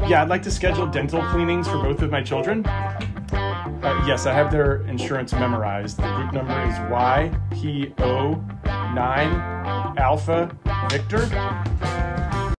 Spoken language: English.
Yeah, I'd like to schedule dental cleanings for both of my children. Yes, I have their insurance memorized. The group number is YPO9 Alpha Victor.